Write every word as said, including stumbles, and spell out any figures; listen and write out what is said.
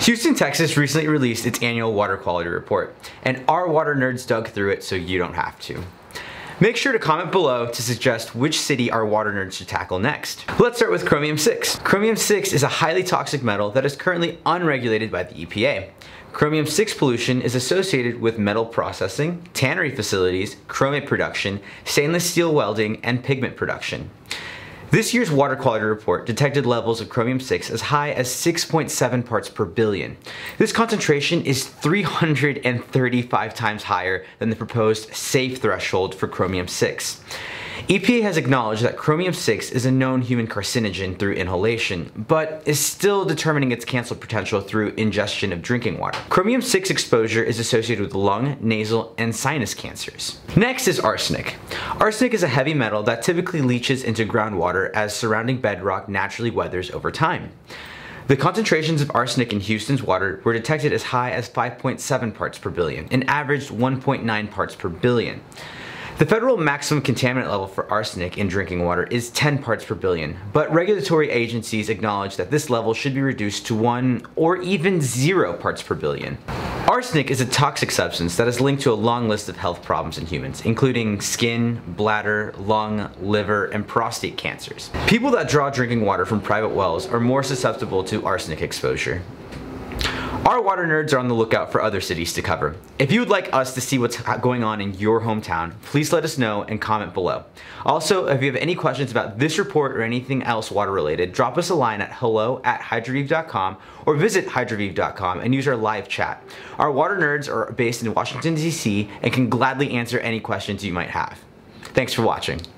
Houston, Texas recently released its annual water quality report, and our water nerds dug through it so you don't have to. Make sure to comment below to suggest which city our water nerds should tackle next. Let's start with chromium six. Chromium six is a highly toxic metal that is currently unregulated by the E P A. Chromium six pollution is associated with metal processing, tannery facilities, chromate production, stainless steel welding, and pigment production. This year's water quality report detected levels of chromium six as high as six point seven parts per billion. This concentration is three hundred thirty-five times higher than the proposed safe threshold for chromium six. E P A has acknowledged that chromium six is a known human carcinogen through inhalation, but is still determining its cancer potential through ingestion of drinking water. Chromium six exposure is associated with lung, nasal, and sinus cancers. Next is arsenic. Arsenic is a heavy metal that typically leaches into groundwater as surrounding bedrock naturally weathers over time. The concentrations of arsenic in Houston's water were detected as high as five point seven parts per billion and averaged one point nine parts per billion. The federal maximum contaminant level for arsenic in drinking water is ten parts per billion, but regulatory agencies acknowledge that this level should be reduced to one or even zero parts per billion. Arsenic is a toxic substance that is linked to a long list of health problems in humans, including skin, bladder, lung, liver, and prostate cancers. People that draw drinking water from private wells are more susceptible to arsenic exposure. Our water nerds are on the lookout for other cities to cover. If you would like us to see what's going on in your hometown, please let us know and comment below. Also, if you have any questions about this report or anything else water related, drop us a line at hello at hydroviv dot com or visit hydroviv dot com and use our live chat. Our water nerds are based in Washington, D C and can gladly answer any questions you might have. Thanks for watching.